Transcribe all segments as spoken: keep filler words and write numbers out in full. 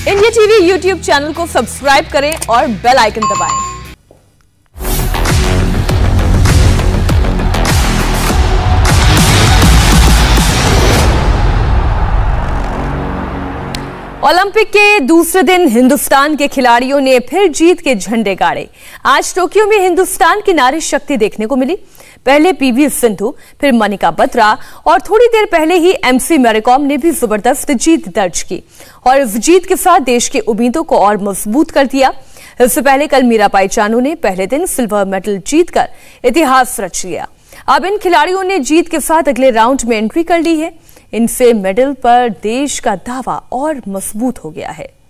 India TV YouTube channel को subscribe करें और बेल आइकन दबाएं। ओलंपिक के दूसरे दिन हिंदुस्तान के खिलाड़ियों ने फिर जीत के झंडे गाड़े। आज टोक्यो में हिंदुस्तान की नारी शक्ति देखने को मिली। पहले पीवी सिंधु, फिर मनिका बत्रा और थोड़ी देर पहले ही एमसी मैरीकॉम ने भी जबरदस्त जीत दर्ज की और इस जीत के साथ देश की उम्मीदों को और मजबूत कर दिया। इससे पहले कल मीराबाई चानू ने पहले दिन सिल्वर मेडल जीतकर इतिहास रच लिया। अब इन खिलाड़ियों ने जीत के साथ अगले राउंड में एंट्री कर ली है। इनसे मेडल पर देश का दावा और मजबूत हो गया है।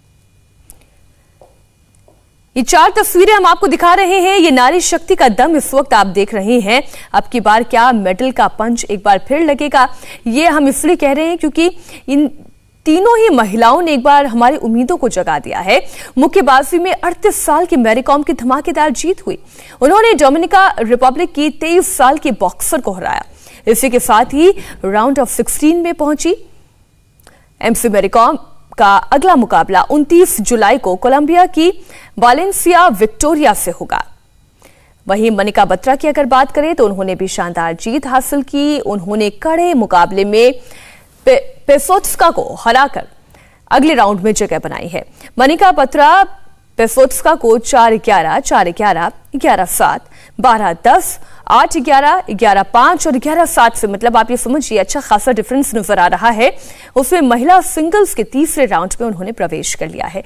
ये चार तस्वीरें हम आपको दिखा रहे हैं। ये नारी शक्ति का दम इस वक्त आप देख रहे हैं। अब की बार क्या मेडल का पंच एक बार फिर लगेगा, ये हम इसलिए कह रहे हैं क्योंकि इन तीनों ही महिलाओं ने एक बार हमारी उम्मीदों को जगा दिया है। मुक्केबाजी में अड़तीस साल की मैरीकॉम की धमाकेदार जीत हुई। उन्होंने डोमिनिका रिपब्लिक की तेईस साल की बॉक्सर को हराया। इसी के साथ ही राउंड ऑफ सिक्सटीन में पहुंची। एमसी मैरीकॉम का अगला मुकाबला उनतीस जुलाई को कोलंबिया की वालेंसिया विक्टोरिया से होगा। वहीं मनिका बत्रा की अगर बात करें तो उन्होंने भी शानदार जीत हासिल की। उन्होंने कड़े मुकाबले में पे, पेसोत्स्का को हराकर अगले राउंड में जगह बनाई है। मनिका बत्रा पेसोत्स्का को चार ग्यारह, चार ग्यारह, ग्यारह सात, बारह दस, आठ ग्यारह, ग्यारह पांच और ग्यारह सात से, मतलब आप ये समझिए अच्छा खासा डिफरेंस नजर आ रहा है। उसमें महिला सिंगल्स के तीसरे राउंड में उन्होंने प्रवेश कर लिया है।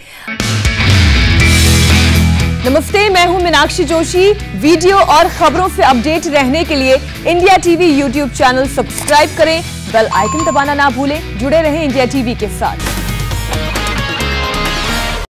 नमस्ते, मैं हूं मीनाक्षी जोशी। वीडियो और खबरों से अपडेट रहने के लिए India TV YouTube channel subscribe करें, बेल आइकन दबाना ना भूलें। जुड़े रहें इंडिया टीवी के साथ।